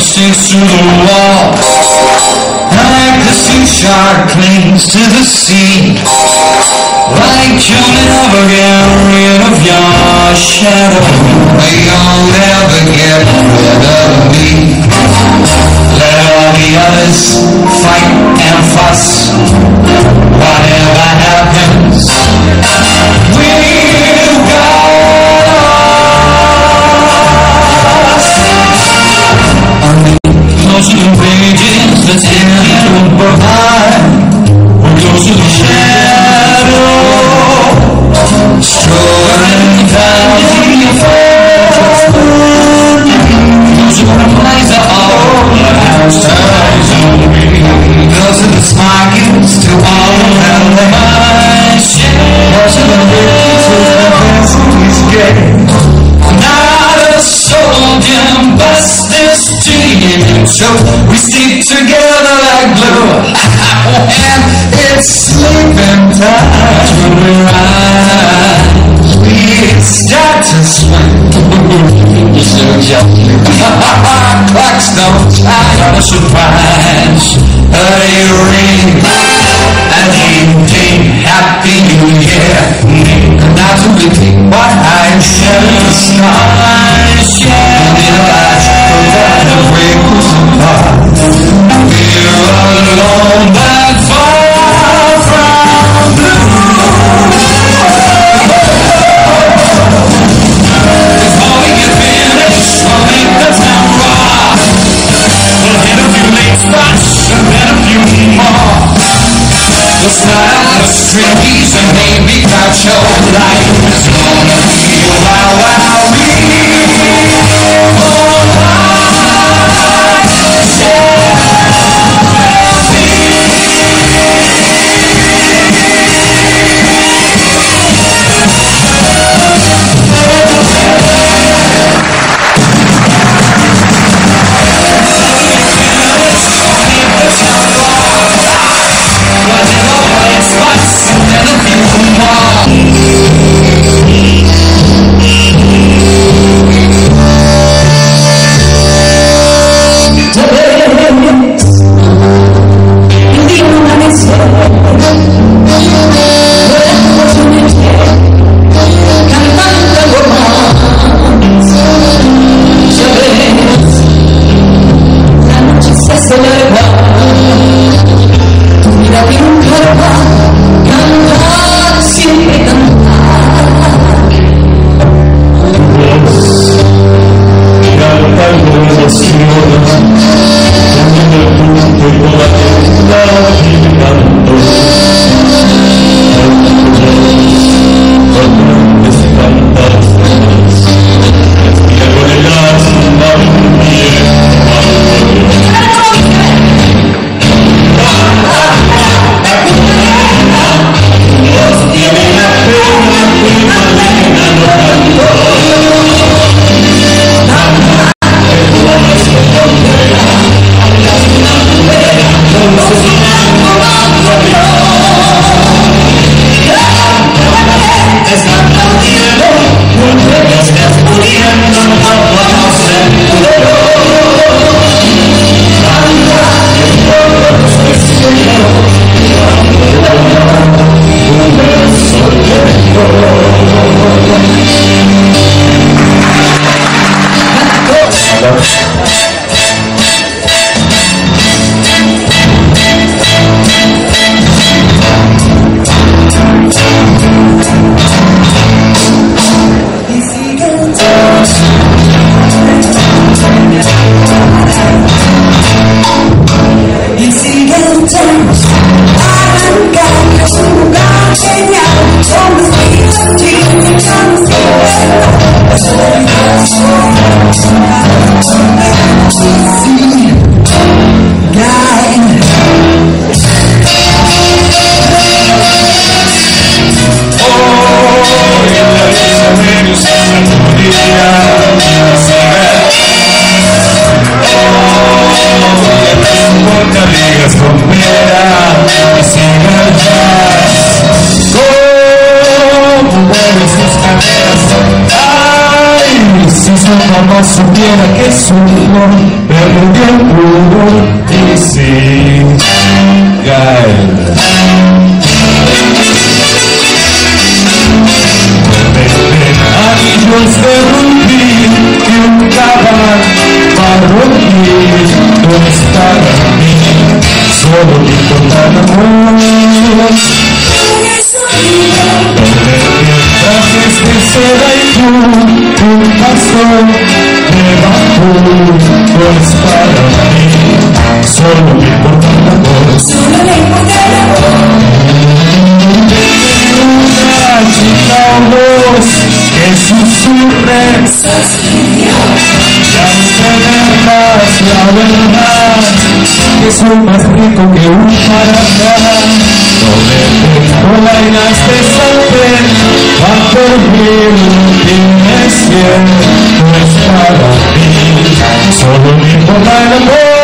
sticks to the wall, like the seashore clings to the sea, like you'll never get rid of your shadow, you'll never get rid of me. Let all the others fight and fuss, whatever happens, we've got us. On the emotional pages that's in the provide, we're close to the shadow, strolling down the forest. Those are the plays are all stars on me. Those are the smarties to all of them. Those are the riches of the best gay. Not a soul can bust this dream, so we stick together like glue. And it's sleeping time when we rise. We start to swing. You're so joking. Clocks don't chime. What a surprise. Early ring. And ding, happy new year. Not to repeat what I said at the start. And in a flash, that a break was apart. We're all alone, but far from blue. Before we get finished, we'll make the town rock. We'll hit a few late spots and then a few more. We'll smile at the streets and maybe catch your life. It's gonna be a wild, wild week. Oh, supiera que su hijo perdió solo me importa el amor. Trajes de seda y tú, un paso de bambú, pues para mí solo me importa el amor. Solo me importa el amor. Una chica o dos que susurren las tenerlas, la verdad que soy más rico que un maracá. No me dejo bailas de sartén, a dormir tienes bien, no es para mí, solo me importa el amor.